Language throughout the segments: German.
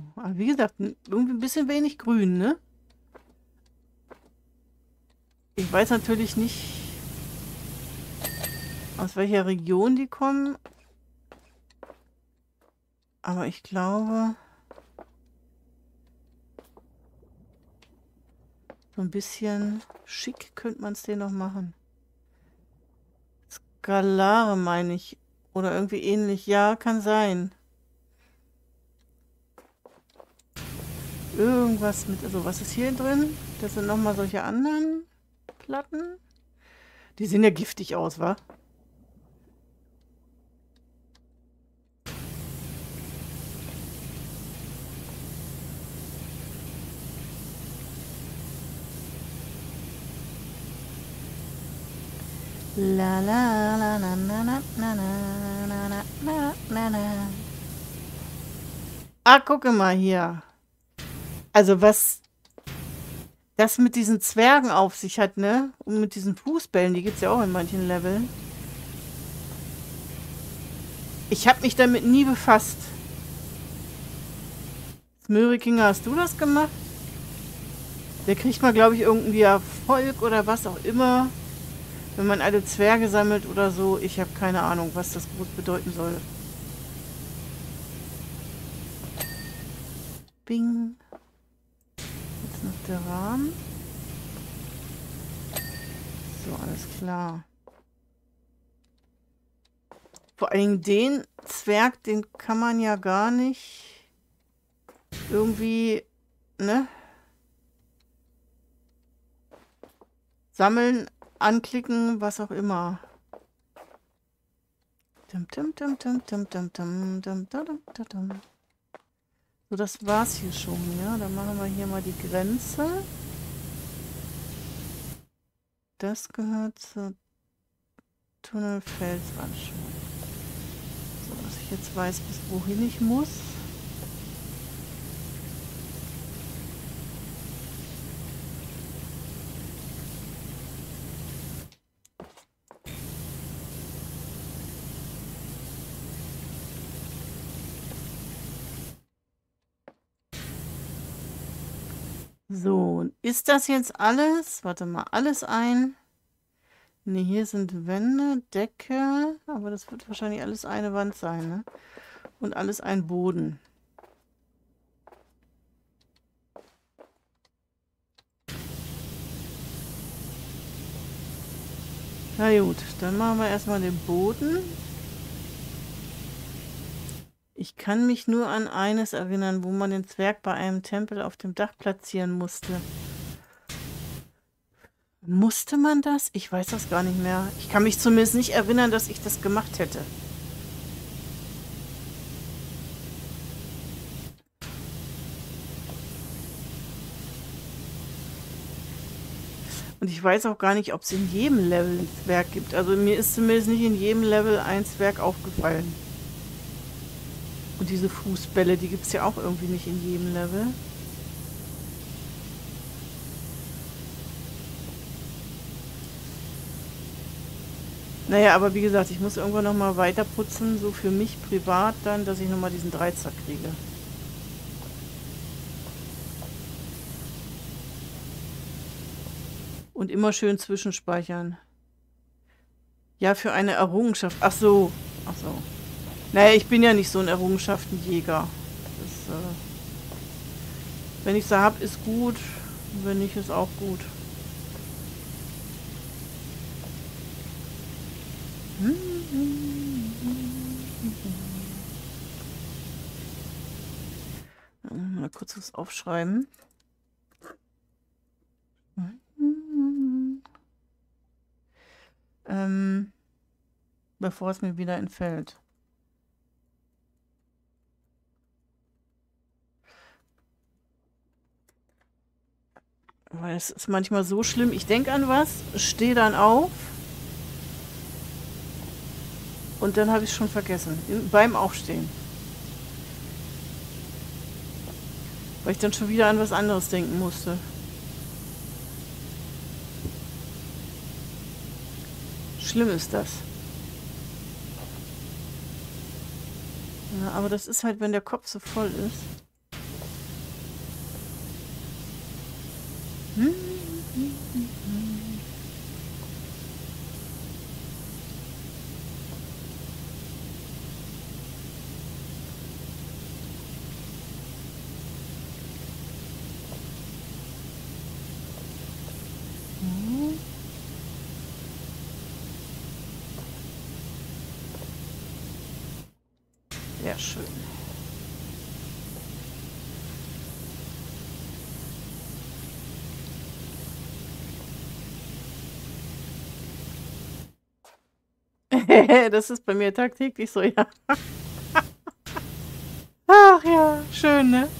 Aber wie gesagt, irgendwie ein bisschen wenig grün, ne? Ich weiß natürlich nicht, aus welcher Region die kommen. Aber ich glaube, so ein bisschen schick könnte man es denen noch machen. Skalare meine ich. Oder irgendwie ähnlich. Ja, kann sein. Irgendwas mit. Also, was ist hier drin? Das sind nochmal solche anderen Platten. Die sehen ja giftig aus, wa? La la la na na na na na na na na na na. Ah, gucke mal hier. Also was das mit diesen Zwergen auf sich hat, ne? Und mit diesen Fußbällen, die gibt's ja auch in manchen Leveln. Ich habe mich damit nie befasst. Smörikinger, hast du das gemacht? Der kriegt mal, glaube ich, irgendwie Erfolg oder was auch immer, wenn man alle Zwerge sammelt oder so. Ich habe keine Ahnung, was das groß bedeuten soll. Bing. Jetzt noch der Rahmen. So, alles klar. Vor allem den Zwerg, den kann man ja gar nicht irgendwie, ne? Sammeln, anklicken, was auch immer. So, das war's hier schon, ja. Dann machen wir hier mal die Grenze. Das gehört zur Tunnelfelswand schon. So, dass ich jetzt weiß, bis wohin ich muss. So, ist das jetzt alles? Warte mal, alles ein. Ne, hier sind Wände, Decke, aber das wird wahrscheinlich alles eine Wand sein, ne? Und alles ein Boden. Na gut, dann machen wir erstmal den Boden. Ich kann mich nur an eines erinnern, wo man den Zwerg bei einem Tempel auf dem Dach platzieren musste. Musste man das? Ich weiß das gar nicht mehr. Ich kann mich zumindest nicht erinnern, dass ich das gemacht hätte. Und ich weiß auch gar nicht, ob es in jedem Level ein Zwerg gibt. Also mir ist zumindest nicht in jedem Level ein Zwerg aufgefallen. Und diese Fußbälle, die gibt es ja auch irgendwie nicht in jedem Level. Naja, aber wie gesagt, ich muss irgendwann nochmal weiter putzen, so für mich privat dann, dass ich nochmal diesen Dreizack kriege. Und immer schön zwischenspeichern. Ja, für eine Errungenschaft. Ach so. Ach so. Naja, ich bin ja nicht so ein Errungenschaftenjäger. Das, wenn ich sie habe, ist gut. Wenn nicht, ist auch gut. Mal kurz was aufschreiben. Bevor es mir wieder entfällt. Weil es ist manchmal so schlimm. Ich denke an was, stehe dann auf und dann habe ich es schon vergessen. Beim Aufstehen. Weil ich dann schon wieder an was anderes denken musste. Schlimm ist das. Ja, aber das ist halt, wenn der Kopf so voll ist. Hm? Sehr schön. Das ist bei mir tagtäglich so, ja. Ach ja, schön, ne?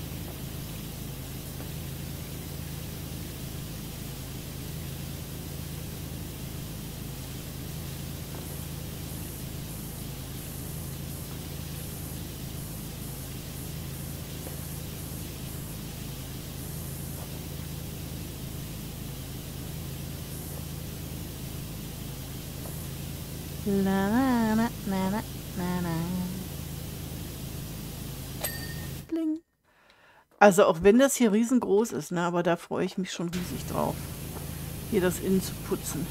Na, na, na, na, na, na, na. Bling. Also auch wenn das hier riesengroß ist, ne, aber da freue ich mich schon riesig drauf, hier das Innen zu putzen.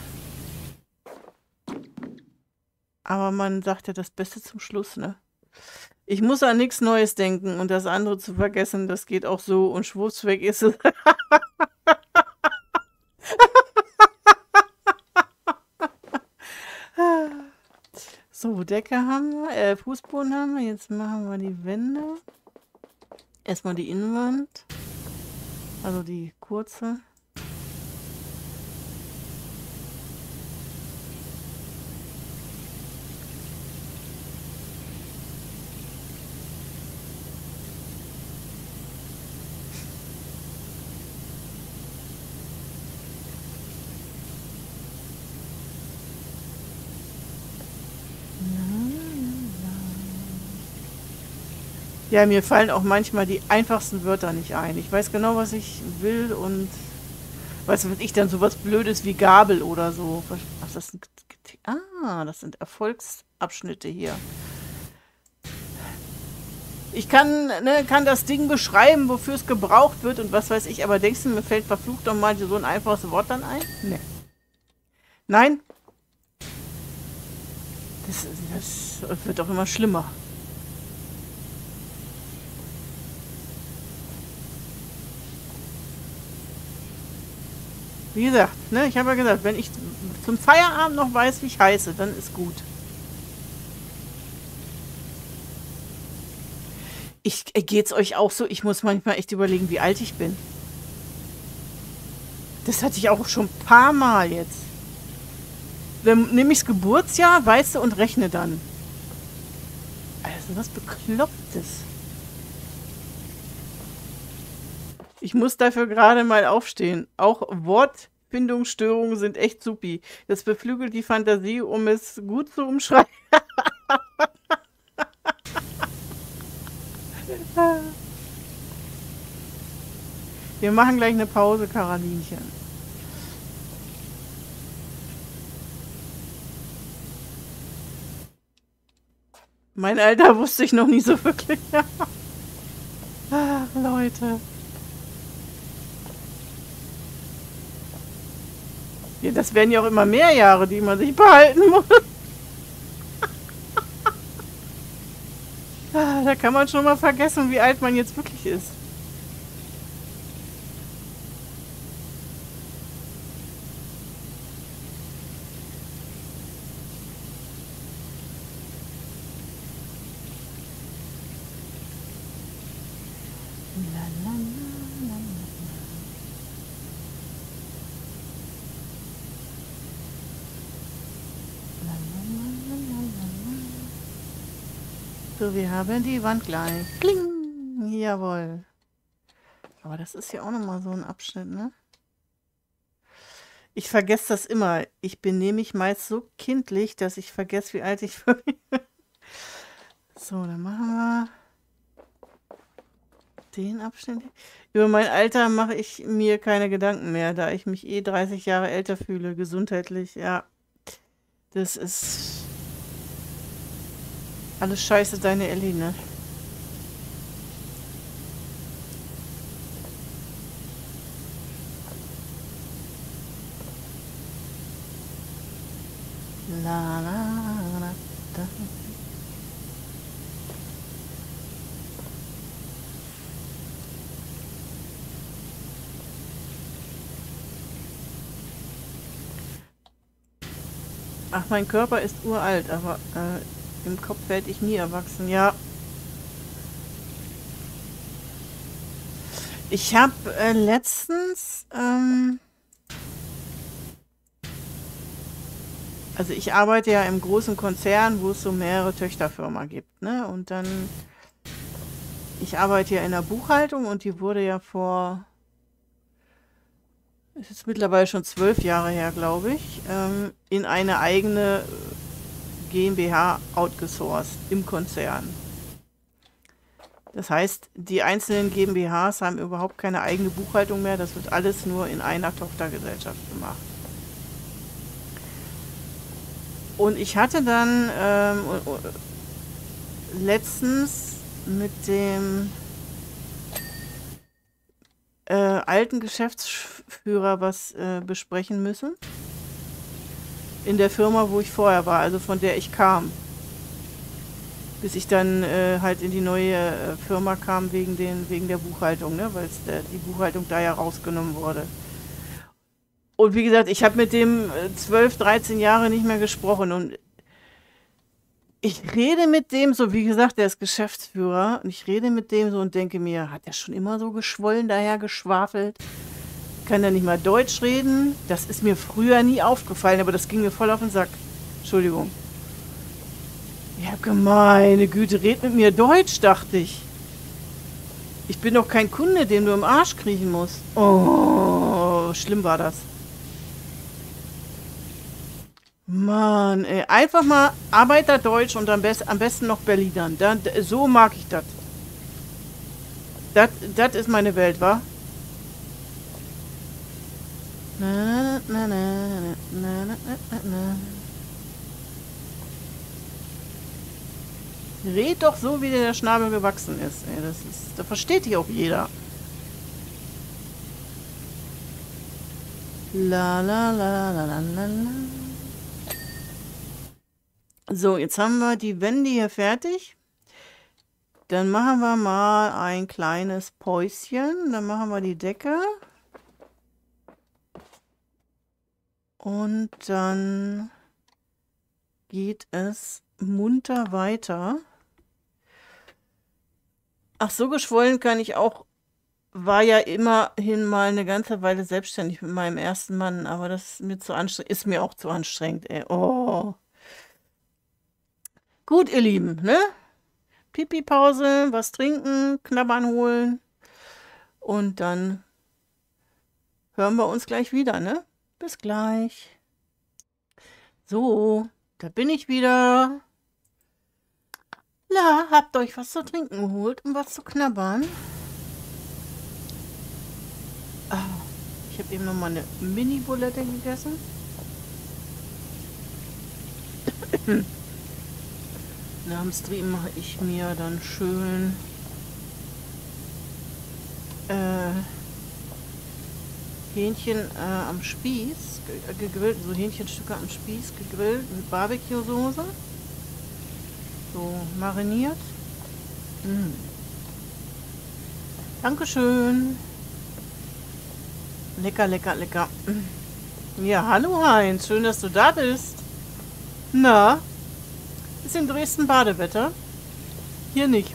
Aber man sagt ja das Beste zum Schluss, ne? Ich muss an nichts Neues denken und das andere zu vergessen, das geht auch so und schwupps weg ist es. So, Decke haben wir, Fußboden haben wir. Jetzt machen wir die Wände. Erstmal die Innenwand. Also die kurze. Ja, mir fallen auch manchmal die einfachsten Wörter nicht ein. Ich weiß genau, was ich will und was weiß ich dann sowas Blödes wie Gabel oder so. Ach, das sind Erfolgsabschnitte hier. Ich kann das Ding beschreiben, wofür es gebraucht wird und was weiß ich, aber denkst du, mir fällt verflucht doch mal so ein einfaches Wort dann ein? Nee. Nein? Das wird doch immer schlimmer. Wie gesagt, ne, ich habe ja gesagt, wenn ich zum Feierabend noch weiß, wie ich heiße, dann ist gut. Geht's euch auch so? Ich muss manchmal echt überlegen, wie alt ich bin. Das hatte ich auch schon ein paar Mal jetzt. Dann nehme ich das Geburtsjahr, weißt du, und rechne dann. Also was Beklopptes. Ich muss dafür gerade mal aufstehen. Auch Wortfindungsstörungen sind echt supi. Das beflügelt die Fantasie, um es gut zu umschreiben. Wir machen gleich eine Pause, Karolinchen. Mein Alter wusste ich noch nie so wirklich. Ach, Leute. Ja, das werden ja auch immer mehr Jahre, die man sich behalten muss. Da kann man schon mal vergessen, wie alt man jetzt wirklich ist. So, wir haben die Wand gleich. Kling! Jawohl. Aber das ist ja auch nochmal so ein Abschnitt, ne? Ich vergesse das immer. Ich benehme mich meist so kindlich, dass ich vergesse, wie alt ich wirklich bin. So, dann machen wir den Abschnitt. Über mein Alter mache ich mir keine Gedanken mehr, da ich mich 30 Jahre älter fühle, gesundheitlich. Ja, das ist alles scheiße, deine Ellie, ne? La, la, la, da. Ach, mein Körper ist uralt, aber im Kopf werde ich nie erwachsen. Ja, ich habe letztens, also ich arbeite ja im großen Konzern, wo es so mehrere Töchterfirmen gibt, ne? Und dann, ich arbeite ja in der Buchhaltung und die wurde ja vor, ist jetzt mittlerweile schon 12 Jahre her, glaube ich, in eine eigene GmbH outgesourced im Konzern. Das heißt, die einzelnen GmbHs haben überhaupt keine eigene Buchhaltung mehr. Das wird alles nur in einer Tochtergesellschaft gemacht. Und ich hatte dann letztens mit dem alten Geschäftsführer was besprechen müssen. In der Firma, wo ich vorher war, also von der ich kam. Bis ich dann halt in die neue Firma kam wegen der Buchhaltung, ne? Weil die Buchhaltung da ja rausgenommen wurde. Und wie gesagt, ich habe mit dem 12, 13 Jahre nicht mehr gesprochen. Und ich rede mit dem so, wie gesagt, der ist Geschäftsführer. Und ich rede mit dem so und denke mir, hat er schon immer so geschwollen, daher geschwafelt? Kann er nicht mal Deutsch reden? Das ist mir früher nie aufgefallen, aber das ging mir voll auf den Sack. Entschuldigung. Ja, meine Güte, red mit mir Deutsch, dachte ich. Ich bin doch kein Kunde, dem du im Arsch kriechen musst. Oh, schlimm war das. Mann, ey, einfach mal Arbeiterdeutsch und am besten noch Berlinern. So mag ich das. Das ist meine Welt, wa? Na, na, na, na, na, na, na, na. Red doch so, wie dir der Schnabel gewachsen ist. Ey, da versteht dich auch jeder. La la la la la la la. So, jetzt haben wir die Wände hier fertig. Dann machen wir mal ein kleines Päuschen. Dann machen wir die Decke. Und dann geht es munter weiter. Ach, so geschwollen kann ich auch. War ja immerhin mal eine ganze Weile selbstständig mit meinem ersten Mann, aber das ist mir zu anstrengend. Ist mir auch zu anstrengend, ey. Oh. Gut, ihr Lieben, ne? Pipi-Pause, was trinken, Knabbern holen. Und dann hören wir uns gleich wieder, ne? Bis gleich. So, da bin ich wieder. Na, habt euch was zu trinken geholt und was zu knabbern? Ah, ich habe eben noch mal eine Mini-Bulette gegessen. Nach dem Stream mache ich mir dann schön Hähnchen am Spieß, gegrillt, so Hähnchenstücke am Spieß gegrillt mit Barbecue-Soße. So mariniert. Dankeschön. Lecker, lecker, lecker. Ja, hallo Heinz, schön, dass du da bist. Na, ist in Dresden Badewetter? Hier nicht.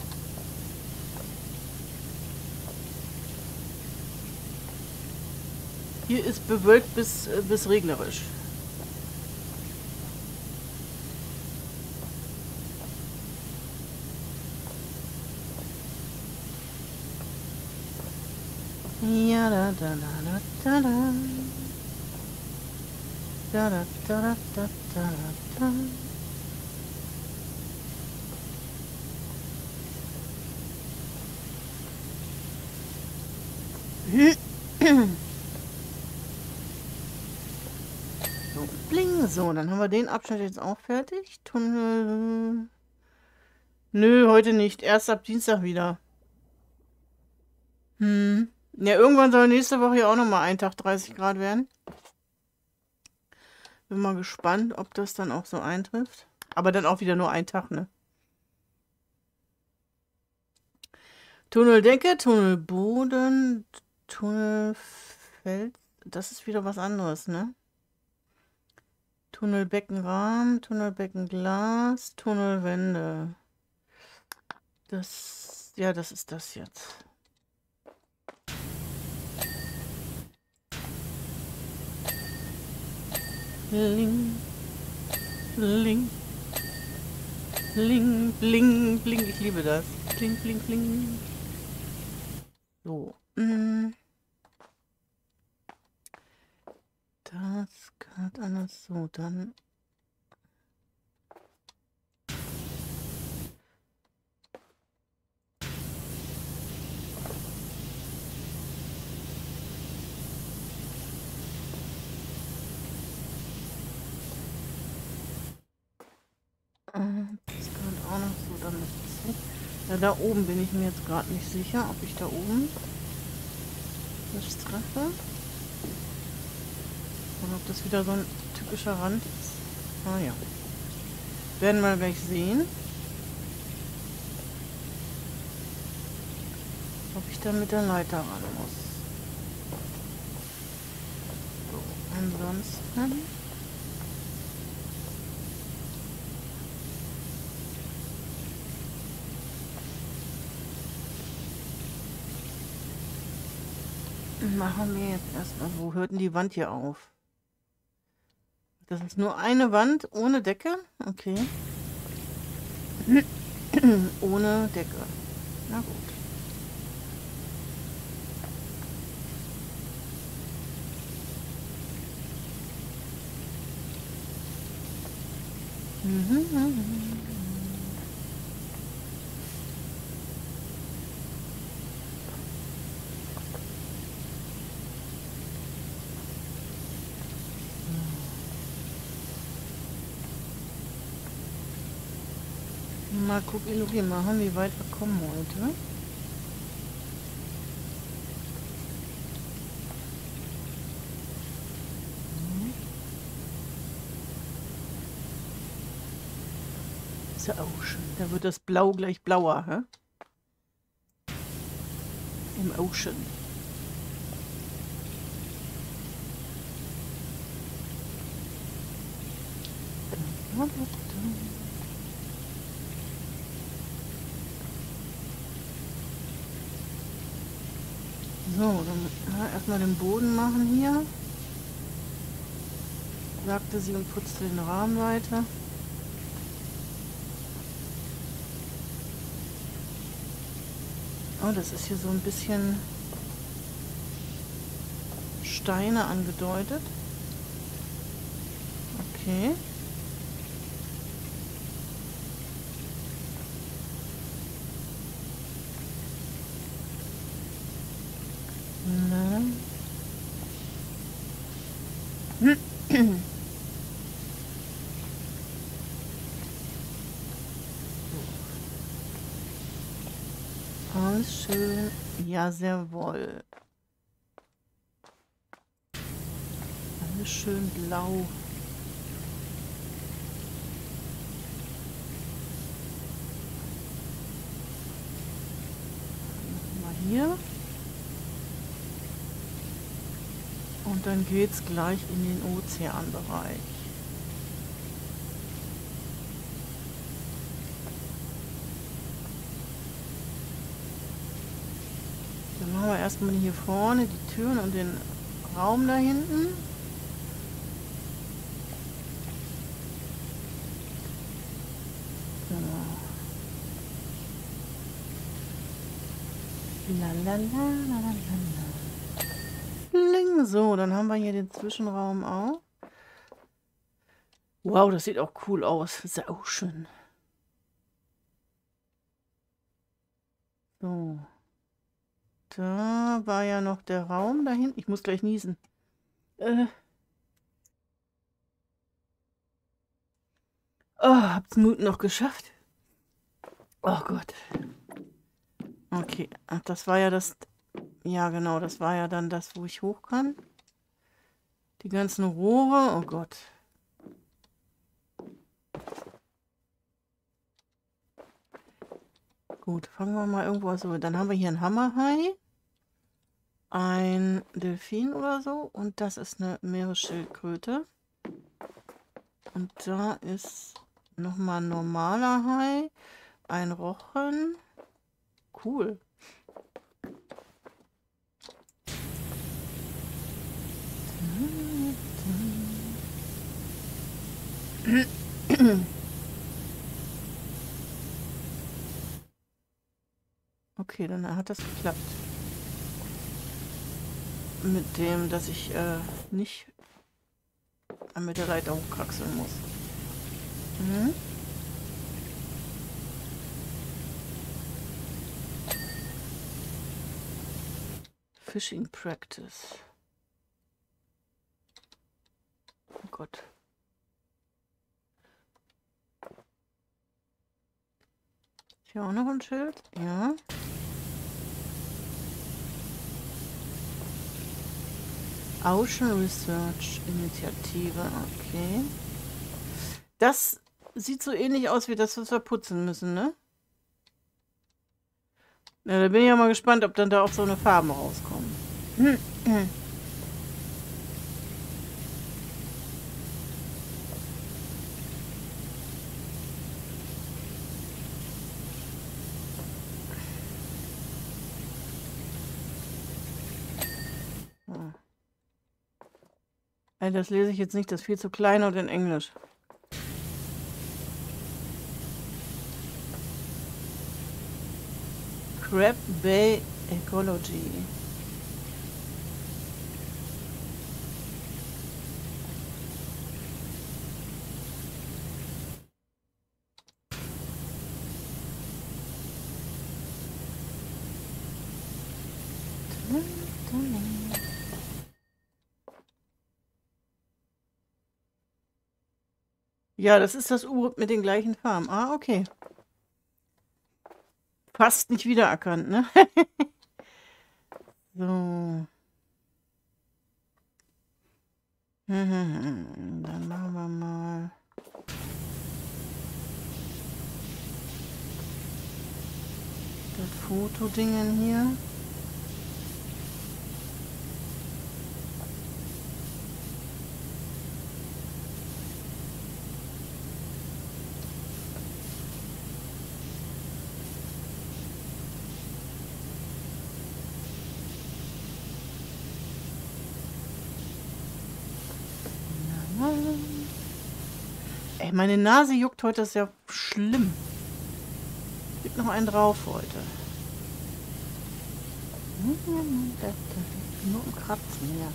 Hier ist bewölkt bis regnerisch. Ja, da, da, da, da, da. Da, da, da, da, da, da. So, bling, so, dann haben wir den Abschnitt jetzt auch fertig. Tunnel. Nö, heute nicht. Erst ab Dienstag wieder. Ja, irgendwann soll nächste Woche ja auch nochmal ein Tag 30 Grad werden. Bin mal gespannt, ob das dann auch so eintrifft. Aber dann auch wieder nur ein Tag, ne? Tunneldecke, Tunnelboden, Tunnelfeld. Das ist wieder was anderes, ne? Tunnelbeckenrahmen, Tunnelbeckenglas, Tunnelwände. Das, ja, das ist das jetzt. Bling, bling, bling, bling, bling. Ich liebe das. Bling, bling, bling. So. Das gehört alles so. Dann. Das gehört auch noch so damit zu. Ja, da oben bin ich mir jetzt gerade nicht sicher, ob ich da oben das treffe. Und ob das wieder so ein typischer Rand ist. Ah ja. Werden wir gleich sehen. Ob ich dann mit der Leiter ran muss. So, ansonsten. Machen wir jetzt erstmal. Wo hört denn die Wand hier auf? Das ist nur eine Wand ohne Decke? Okay. Ohne Decke. Na gut. Mal gucken, Luki machen, wie weit wir kommen heute. Ist ja auch schön. Da wird das Blau gleich blauer, hä? Im Ocean. So, dann erstmal den Boden machen hier. Sagte sie und putzte den Rahmen weiter. Oh, das ist hier so ein bisschen Steine angedeutet. Okay. Na. Alles schön. Ja, sehr wohl. Alles schön blau. Mal hier. Und dann geht's gleich in den Ozeanbereich. Dann machen wir erstmal hier vorne die Türen und den Raum da hinten. Bling. So, dann haben wir hier den Zwischenraum auch. Wow, das sieht auch cool aus. Das ist ja auch schön. So. Da war ja noch der Raum da hinten. Ich muss gleich niesen. Oh, hab's Mut noch geschafft. Oh Gott. Okay, ach, das war ja das... Ja, genau, das war ja dann das, wo ich hoch kann. Die ganzen Rohre, oh Gott. Gut, fangen wir mal irgendwo an. So, dann haben wir hier einen Hammerhai, ein Delfin oder so und das ist eine Meeresschildkröte. Und da ist nochmal ein normaler Hai, ein Rochen. Cool. Okay, dann hat das geklappt. Mit dem, dass ich nicht mit der Leiter hochkraxeln muss. Mhm. Fishing Practice. Oh Gott. Hier auch noch ein Schild? Ja. Ocean Research Initiative, okay. Das sieht so ähnlich aus wie das, was wir putzen müssen, ne? Ja, da bin ich ja mal gespannt, ob dann da auch so eine Farben rauskommen. Oh. Das lese ich jetzt nicht, das ist viel zu klein und in Englisch. Crab Bay Ecology. Ja, das ist das U mit den gleichen Farben. Ah, okay. Fast nicht wiedererkannt, ne? So. Dann machen wir mal. Das Fotodingen hier. Ey, meine Nase juckt heute, das ist ja schlimm. Gibt noch einen drauf heute. Das ist nur ein Kratzen hier.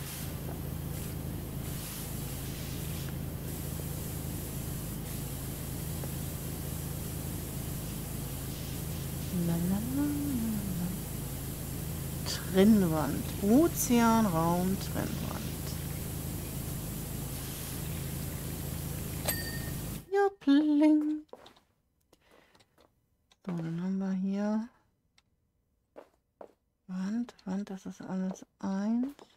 Trennwand. Ozeanraum, Trennwand. Ja, pling. So, dann haben wir hier Wand, das ist alles eins.